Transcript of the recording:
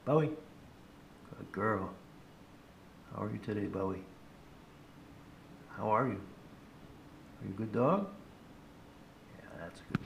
Bowie. Good girl. How are you today, Bowie? How are you? Are you a good dog? Yeah, that's a good